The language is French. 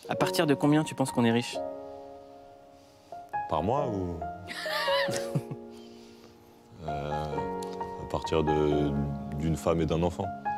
À partir de combien tu penses qu'on est riche? Par mois ou à partir d'une femme et d'un enfant.